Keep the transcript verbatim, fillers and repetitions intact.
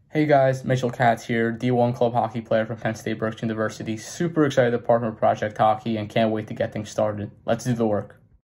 Hey guys, Mitchel Katz here, D one club hockey player from Penn State Berks University. Super excited to partner with Project Hockey and can't wait to get things started. Let's do the work.